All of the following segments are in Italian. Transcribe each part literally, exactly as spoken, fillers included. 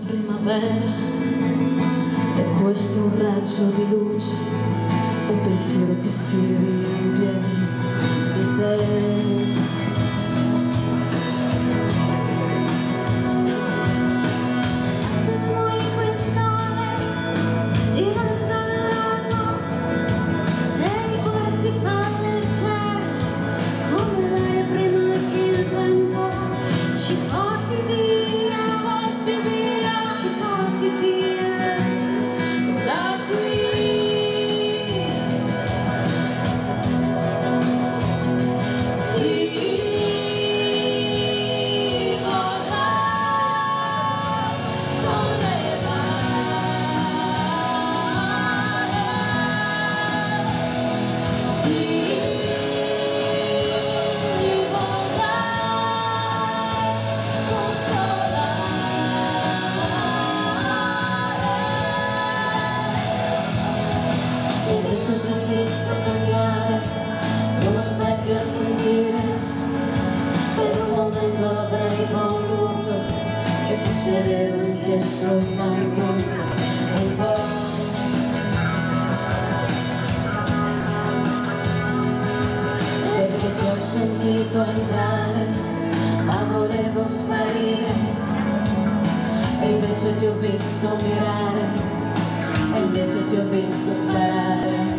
primavera, e questo è un raggio di luce, un pensiero che si riempie di te. A sentire, per un momento avrei voluto che fosse vero che soltanto un po'. Perché ti ho sentito entrare, ma volevo sparire, e invece ti ho visto mirare, e invece ti ho visto sparare.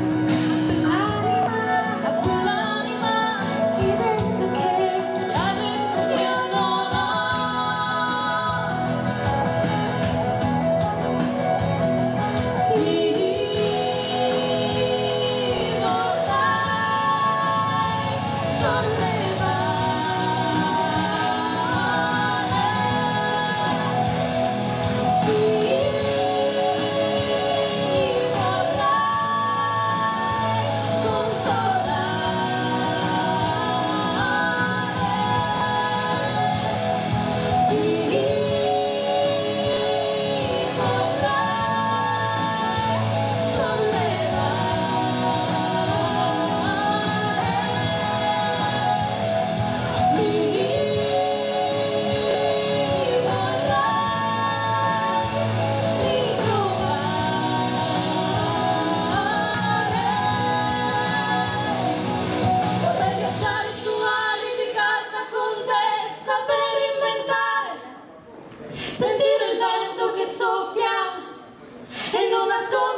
Sentire il vento che soffia e non nascondere